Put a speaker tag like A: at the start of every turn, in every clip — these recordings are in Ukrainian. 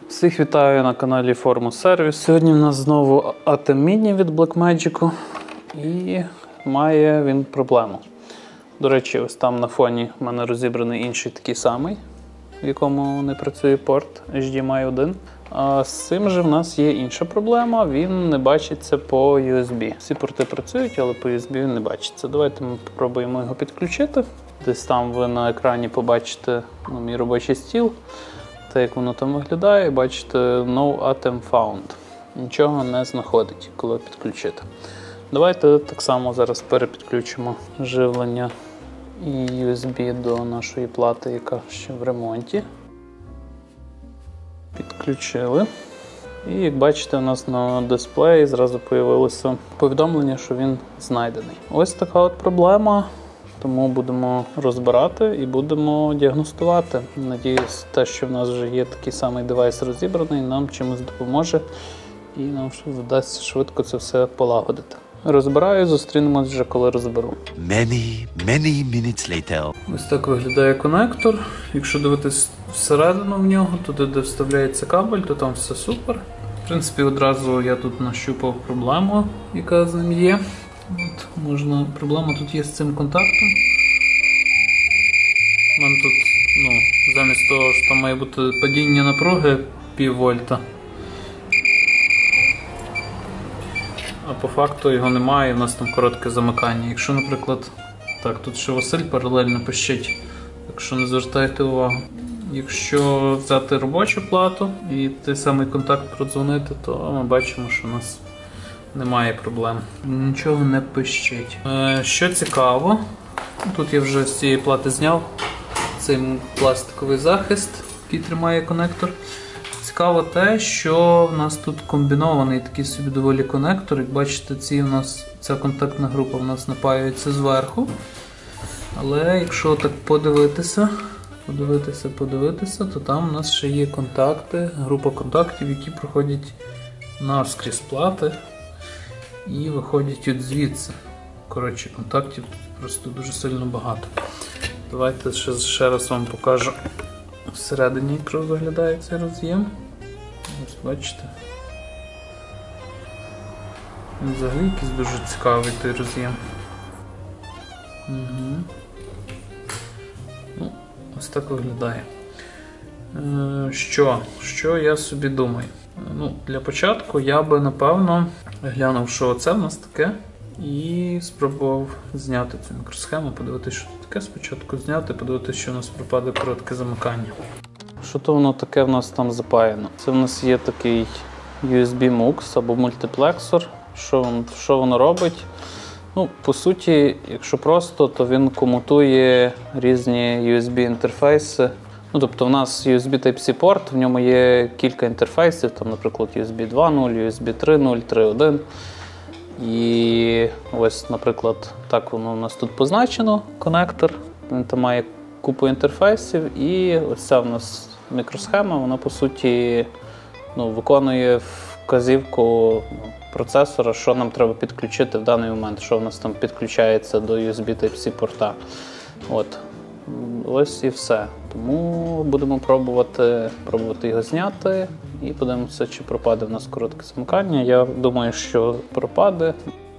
A: Всіх вітаю на каналі Formus Service. Сьогодні в нас знову ATEM Mini від Blackmagic і має він проблему. До речі, ось там на фоні в мене розібраний інший такий самий, в якому не працює порт HDMI 1. А з цим же в нас є інша проблема, він не бачиться по USB. Всі порти працюють, але по USB він не бачиться. Давайте ми спробуємо його підключити. Десь там ви на екрані побачите мій робочий стіл. Те, як воно там виглядає, бачите, No ATEM Found. Нічого не знаходить, коли підключити. Давайте так само зараз перепідключимо живлення і USB до нашої плати, яка ще в ремонті. Підключили. І як бачите, у нас на дисплеї зразу з'явилося повідомлення, що він знайдений. Ось така от проблема. Тому будемо розбирати і будемо діагностувати. Надіюсь, те, що в нас вже є такий самий девайс розібраний, нам чимось допоможе і нам вдасться швидко це все полагодити. Розбираю, зустрінемось вже, коли розберу.
B: Many minutes later.
A: Ось так виглядає конектор. Якщо дивитись всередину в нього, туди, де вставляється кабель, то там все супер. В принципі, одразу я тут нащупав проблему, яка з ним є. Проблема тут є з цим контактом. У мене тут, замість того, що там має бути падіння напруги пів вольта, а по факту його немає, у нас там коротке замикання. Якщо, наприклад, так, тут ще Василь паралельно пищить, якщо не звертайте увагу. Якщо взяти робочу плату і той самий контакт продзвонити, то ми бачимо, що у нас немає проблем. Нічого не пищить. Що цікаво, тут я вже з цієї плати зняв цей пластиковий захист, який тримає конектор. Цікаво те, що в нас тут комбінований такий собі доволі конектор. Як бачите, ця контактна група в нас напаюється зверху. Але якщо так подивитися, то там у нас ще є контакти, група контактів, які проходять навскрізь плати і виходять от звідси. Коротше, контактів тут просто дуже сильно багато. Давайте ще раз вам покажу всередині, як виглядає цей роз'єм. Ось бачите. Він взагалі якийсь дуже цікавий той роз'єм. Ось так виглядає. Що я собі думаю? Для початку я би, напевно, глянув, що це в нас таке, і спробував зняти цю мікросхему, подивитися, що таке. Спочатку зняти, подивитися, що у нас пропаде коротке замикання. Що то воно таке в нас там запаяно? Це в нас є такий USB MUX або мультиплексор. Що воно робить? По суті, якщо просто, то він комутує різні USB-інтерфейси. Тобто в нас USB Type-C порт, в ньому є кілька інтерфейсів, там, наприклад, USB 2.0, USB 3.0, 3.1. І ось, наприклад, так воно у нас тут позначено, конектор. Він там має купу інтерфейсів, і ось ця в нас мікросхема, вона по суті виконує вказівку процесора, що нам треба підключити в даний момент, що в нас там підключається до USB Type-C порта. Ось і все. Тому будемо пробувати його зняти і подивимося, чи пропаде в нас коротке замикання. Я думаю, що пропаде.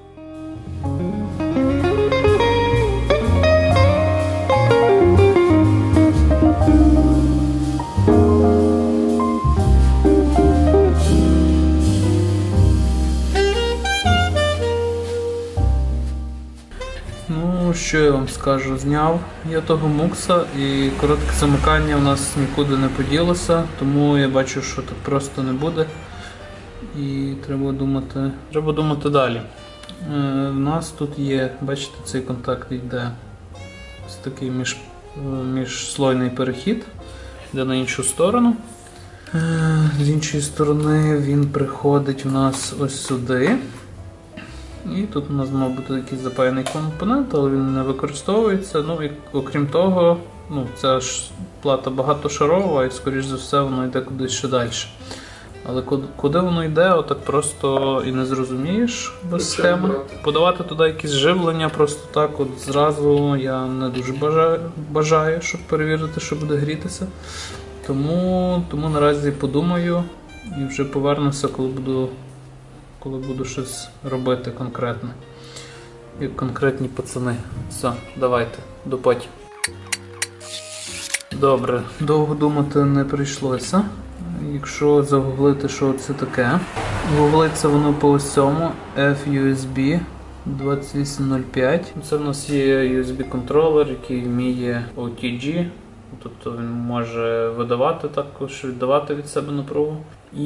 A: Що я вам скажу, зняв я того мукса, і коротке замикання у нас нікуди не поділося, тому я бачу, що так просто не буде. І треба думати далі. У нас тут є, бачите, цей контакт йде ось такий міжслойний перехід, йде на іншу сторону. З іншої сторони він приходить у нас ось сюди. І тут у нас мав бути якийсь запаяний компонент, але він не використовується. І окрім того, ця ж плата багатошарова і, скоріш за все, воно йде кудись ще далі. Але куди воно йде, отак просто і не зрозумієш без схеми. Подавати туди якісь живлення просто так зразу я не дуже бажаю, щоб перевірити, що буде грітися. Тому наразі подумаю і вже повернуся, коли буду щось робити конкретне. Як конкретні пацани. Все, давайте, до потім. Добре, довго думати не прийшлося. Якщо загуглити, що це таке. Гуглиться воно по ось цьому FUSB 2805. Це в нас є USB-контролер, який вміє OTG. Тобто він може видавати також, віддавати від себе напругу.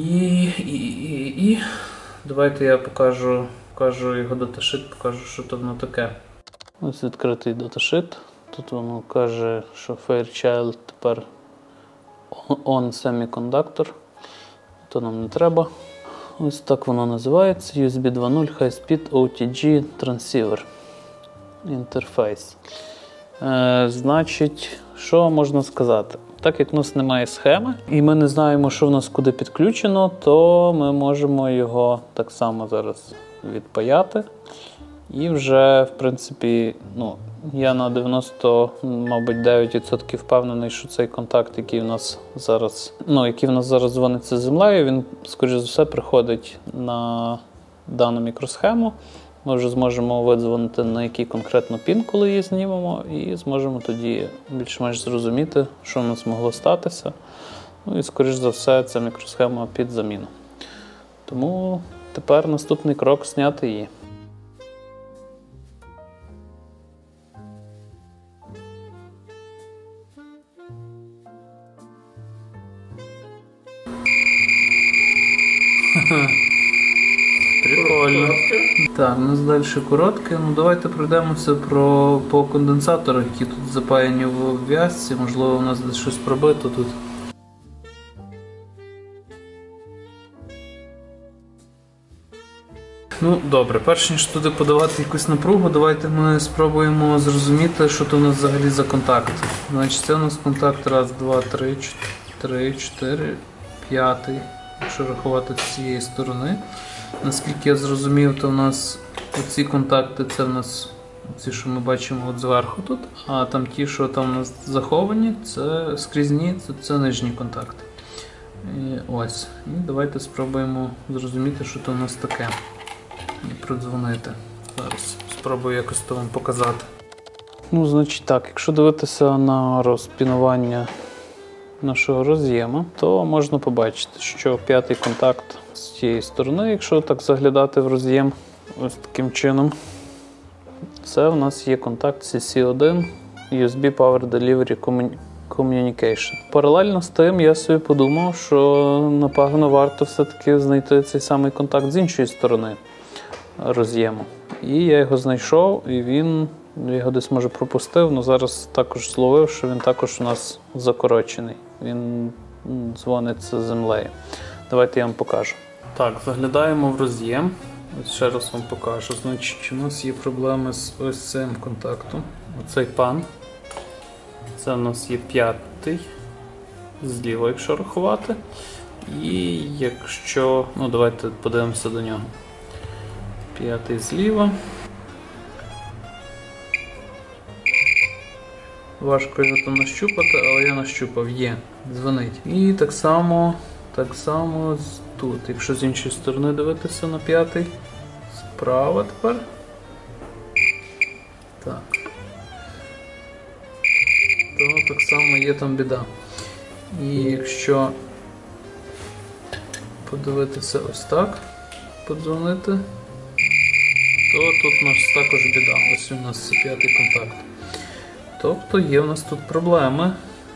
A: І давайте я покажу його даташит, покажу, що то воно таке. Ось відкритий даташит. Тут воно каже, що Fairchild тепер on semiconductor. То нам не треба. Ось так воно називається. USB 2.0 High Speed OTG Transceiver Interface. Значить, що можна сказати? Так як у нас немає схеми, і ми не знаємо, що в нас куди підключено, то ми можемо його так само зараз відпаяти. І вже, в принципі, я на 99% впевнений, що цей контакт, який в нас зараз дзвониться з землею, він, скоріш за все, приходить на дану мікросхему. Ми вже зможемо видзвонити, на який конкретно пін, коли її знімемо, і зможемо тоді більш-менш зрозуміти, що в нас могло статися. І, скоріш за все, ця мікросхема під заміну. Тому тепер наступний крок – зняти її. Прикольно. Так, у нас далі коротке. Давайте пройдемося по конденсаторах, які тут запаяні в обв'язці. Можливо, у нас десь щось пробито тут. Добре, перш ніж туди подавати якусь напругу, давайте ми спробуємо зрозуміти, що то у нас взагалі за контакт. Значить, це у нас контакт 1, 2, 3, 4, 5, якщо рахувати з цієї сторони. Наскільки я зрозумів, то у нас оці контакти, це в нас ці, що ми бачимо от зверху тут, а там ті, що там у нас заховані, це скрізні, це нижні контакти. Ось. І давайте спробуємо зрозуміти, що то у нас таке. І продзвонити. Зараз спробую якось то вам показати. Значить так, якщо дивитися на розпінування нашого роз'єму, то можна побачити, що п'ятий контакт з цієї сторони, якщо так заглядати в роз'єм ось таким чином, це у нас є контакт CC1 USB Power Delivery Communication. Паралельно з тим я собі подумав, що напевно варто все-таки знайти цей самий контакт з іншої сторони роз'єму. І я його знайшов, і я його десь може пропустив, але зараз також зловив, що він також у нас закорочений. Він дзвониться з землею. Давайте я вам покажу. Так, заглядаємо в роз'єм. Ось ще раз вам покажу. Значить, у нас є проблеми з ось цим контактом. Оцей пан. Це у нас є п'ятий. Зліва, якщо рахувати. І якщо... давайте подивимося до нього. П'ятий зліва. Важко його там нащупати, але я нащупав. Є. Дзвонить. І так само тут. Якщо з іншої сторони дивитися на п'ятий. Справа тепер. Так. То так само є там біда. І якщо подивитися ось так, подзвонити, то тут у нас також біда. Ось у нас це п'ятий контакт. Тобто є в нас тут проблеми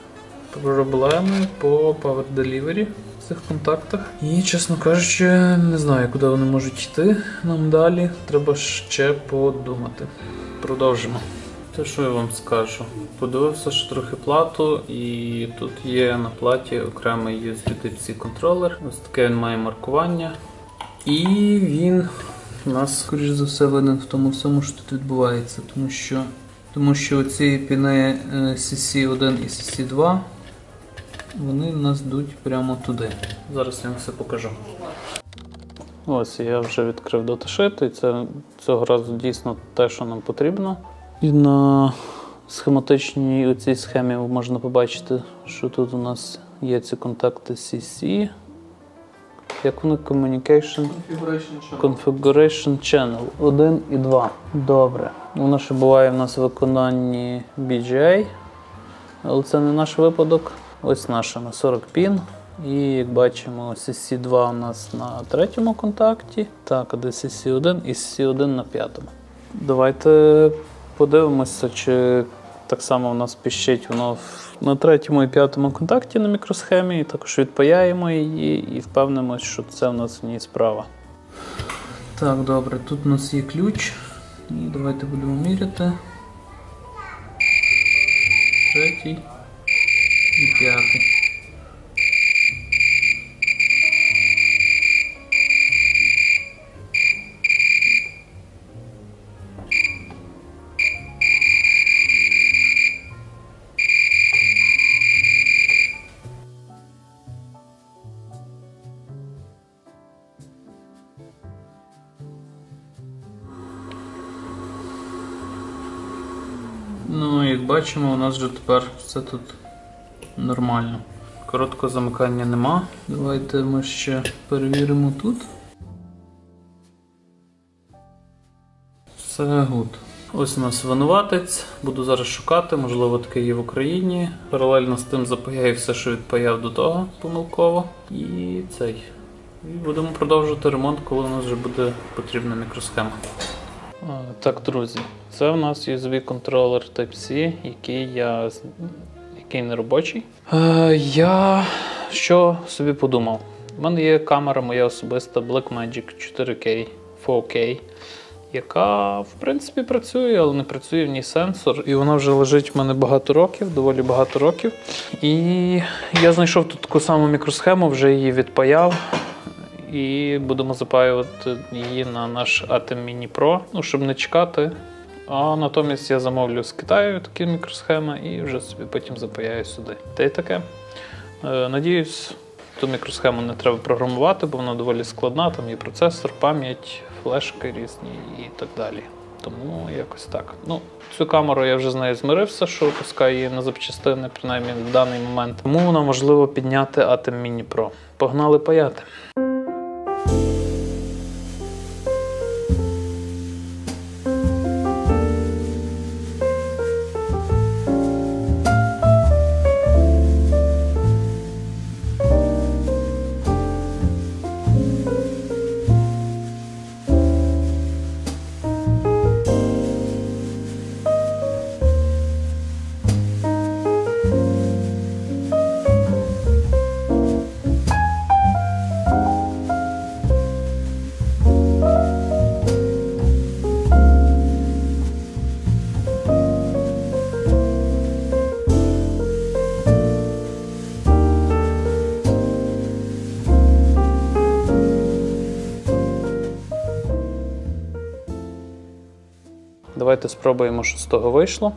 A: по Power Delivery в цих контактах. І, чесно кажучи, не знаю, куди вони можуть йти нам далі. Треба ще подумати. Продовжимо. Те, що я вам скажу. Подивився ще трохи плату, і тут є на платі окремий USB Type-C контролер. Ось таке він має маркування. І він у нас, скоріш за все, винен в тому всьому, що тут відбувається. Тому що оці піни CC1 і CC2, вони в нас йдуть прямо туди. Зараз я вам все покажу. Ось я вже відкрив даташит, і це цього разу дійсно те, що нам потрібно. І на схематичній оцій схемі можна побачити, що тут у нас Є ці контакти CC. Як вони? Communication Configuration Channel 1 і 2. Добре. Воно ще буває в нас в виконанні BGA, але це не наш випадок. Ось наша на 40 пін. І як бачимо, CC2 у нас на 3-му контакті. Так, а де CC1 і CC1 на 5-му. Давайте подивимося, чи так само у нас піщить воно на 3-му і 5-му контакті на мікросхемі. І також відпаяємо її і впевнимося, що це у нас в ній справа. Так, добре, тут у нас є ключ. І давайте будемо міряти. 3-й і 5-й. Ну, як бачимо, у нас вже тепер все тут нормально. Короткого замикання нема. Давайте ми ще перевіримо тут. Все гуд. Ось у нас винуватець. Буду зараз шукати, можливо таке є в Україні. Паралельно з тим запаяю все, що відпаяв до того помилково. І цей. І будемо продовжувати ремонт, коли у нас вже буде потрібна мікросхема. Так, друзі, це у нас USB-контролер Type-C, який не робочий. Я що собі подумав? У мене є камера моя особиста Blackmagic 4K 4K, яка, в принципі, працює, але не працює в ній сенсор. І вона вже лежить в мене багато років, доволі багато років. І я знайшов тут таку саму мікросхему, вже її відпаяв. І будемо запаювати її на наш ATEM Mini Pro, ну, щоб не чекати. А натомість я замовлю з Китаю такі мікросхеми і вже собі потім запаяю сюди. Та й таке. Надіюсь, ту мікросхему не треба програмувати, бо вона доволі складна, там є процесор, пам'ять, флешки різні і так далі. Тому якось так. Ну, цю камеру я вже з нею змирився, що пускаю її на запчастини, принаймні в даний момент. Тому вона можливо підняти ATEM Mini Pro. Погнали паяти! Давайте спробуємо, що з того вийшло.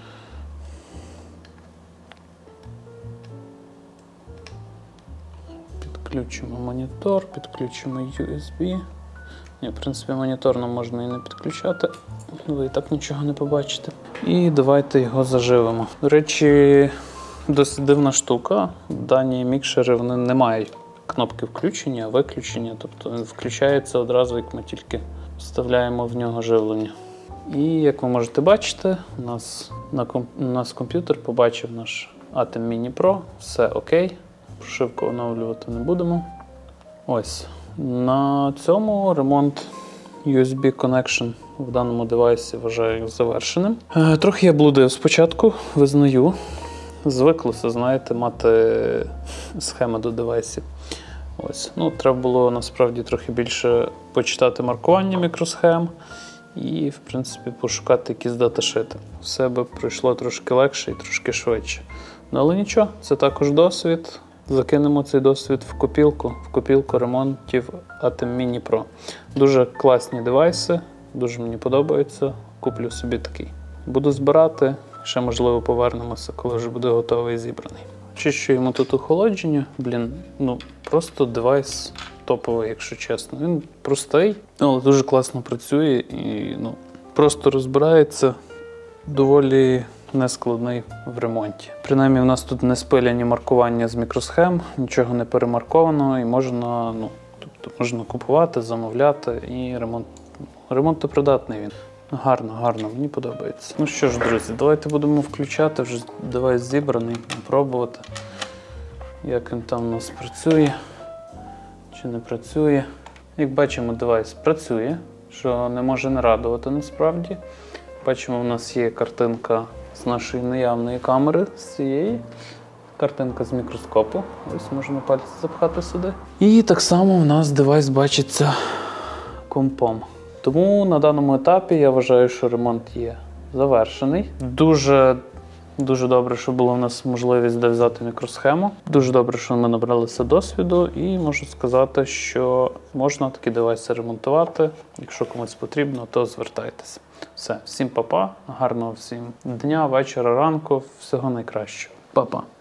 A: Підключимо монітор, підключимо USB. Ні, в принципі, монітор нам можна і не підключати, ви і так нічого не побачите. І давайте його заживемо. До речі, досить дивна штука. Дані мікшери вони не мають кнопки включення, виключення. Тобто він включається одразу, як ми тільки вставляємо в нього живлення. І як ви можете бачити, у нас комп'ютер побачив наш ATEM Mini Pro, все окей, прошивку оновлювати не будемо. Ось, на цьому ремонт USB connection в даному девайсі вважаю завершеним. Трохи я блудив спочатку, визнаю. Звиклося, знаєте, мати схеми до девайсів. Ось, ну, треба було насправді трохи більше почитати маркування мікросхем. І, в принципі, пошукати якісь даташити. Все би пройшло трошки легше і трошки швидше. Ну, але нічого, це також досвід. Закинемо цей досвід в копілку ремонтів ATEM Mini Pro. Дуже класні девайси, дуже мені подобаються. Куплю собі такий. Буду збирати, ще, можливо, повернемося, коли вже буде готовий і зібраний. Очищуємо тут охолодження. Ну, просто девайс топовий, якщо чесно. Він простий, але дуже класно працює і просто розбирається доволі не складний в ремонті. Принаймні, у нас тут не спиляні маркування з мікросхем, нічого не перемарковано і можна, можна купувати, замовляти і ремонтопридатний він. Гарно, мені подобається. Ну що ж, друзі, давайте будемо включати, вже девайс зібраний, пробувати, як він там у нас працює, чи не працює. Як бачимо, девайс працює, що не може не радувати насправді. Бачимо, у нас є картинка з нашої наявної камери, з цієї. Картинка з мікроскопу. Ось можна пальці запхати сюди. І так само у нас девайс бачиться компом. Тому на даному етапі я вважаю, що ремонт є завершений. Дуже добре, що була у нас можливість де взяти мікросхему. Дуже добре, що ми набралися досвіду і можу сказати, що можна такі девайси ремонтувати. Якщо комусь потрібно, то звертайтеся. Все, всім па-па, гарного всім дня, вечора, ранку, всього найкращого. Па-па.